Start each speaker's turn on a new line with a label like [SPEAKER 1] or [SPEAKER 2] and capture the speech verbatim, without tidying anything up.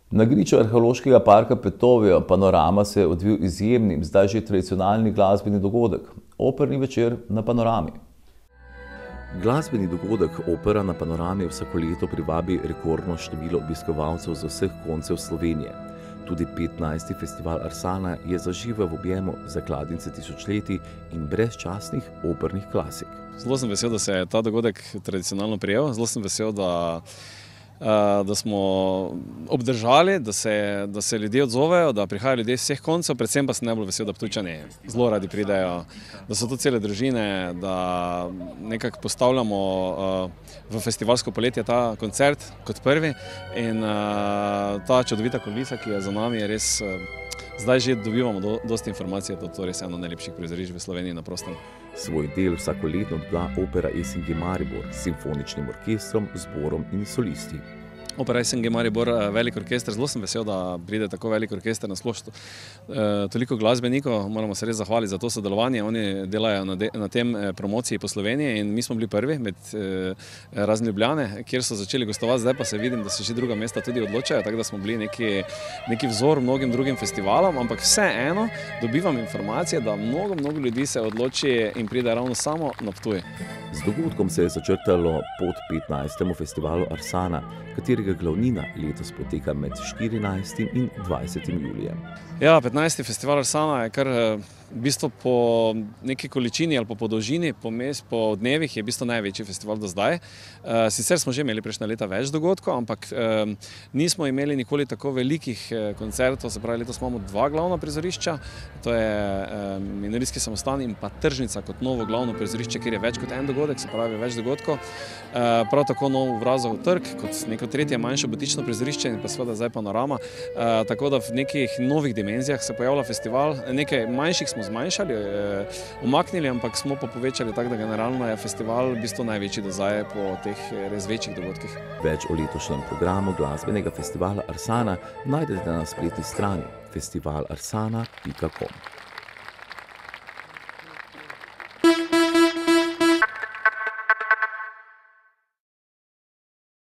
[SPEAKER 1] Na griču arheološkega parka Petovje Panorama se je odvil izjemni, zdaj že tradicionalni glasbeni dogodek – operni večer na Panorami. Glasbeni dogodek Opera na Panorami vsako leto privabi rekordno število obiskovalcev z vseh koncev Slovenije. Tudi petnajsti festival Arsana je zaživel v objemu zakladnice tisočletij in brezčasnih opernih klasik.
[SPEAKER 2] Zelo sem vesel, da se je ta dogodek tradicionalno prijel. Zelo sem vesel, da da smo obdržali, da se, da se ljudje odzovejo, da prihajajo ljudje iz vseh koncev, predvsem pa sem najbolj vesel, da Ptujčani zelo radi pridejo, da so to cele družine, da nekako postavljamo v festivalsko poletje ta koncert kot prvi in ta čudovita kulisa, ki je za nami, je res, zdaj že dobivamo do, dosti informacije, da to res eno najlepših prizorišč v Sloveniji na prostem.
[SPEAKER 1] Svoj del vsakoletno doda Opera S N G Maribor s simfoničnim orkestrom, zborom in solisti.
[SPEAKER 2] Opera S N G Maribor, velik orkester, zelo sem vesel, da pride tako velik orkester na splošno. E, toliko glasbenikov, moramo se res zahvaliti za to sodelovanje. Oni delajo na, de, na tem promociji po Sloveniji in mi smo bili prvi med e, razni Ljubljane, kjer so začeli gostovati, zdaj pa se vidim, da se že druga mesta tudi odločajo, tako da smo bili neki, neki vzor mnogim drugim festivalom, ampak vseeno dobivam informacije, da mnogo, mnogo ljudi se odloči in pride ravno samo na Ptuj.
[SPEAKER 1] Z dogodkom se je začrtalo pot petnajstemu festivalu Arsana, katerega glavnina letos poteka med štirinajstim in dvajsetim julijem.
[SPEAKER 2] Ja, petnajsti festival Arsana je kar v bistvu po neki količini ali po dolžini, po, mes, po dnevih je v bistvu največji festival do zdaj. Sicer smo že imeli prejšnja leta več dogodkov, ampak nismo imeli nikoli tako velikih koncertov, se pravi letos imamo dva glavna prizorišča, to je Minorijski samostan in pa Tržnica kot novo glavno prizorišče, kjer je več kot en dogodek, se pravi več dogodkov. Prav tako nov Vrazov trg kot neko tretje manjše butično prizorišče in pa seveda zdaj Panorama, tako da v nekih novih dimenzijah se pojavlja festival, nekaj manjših smo zmanjšali, umaknili, ampak smo pa povečali tako, da generalno je festival v bistvu največji do zdaj po teh res večjih dogodkih.
[SPEAKER 1] Več o letošnjem programu glasbenega festivala Arsana najdete na spletni strani festival arsana pika com.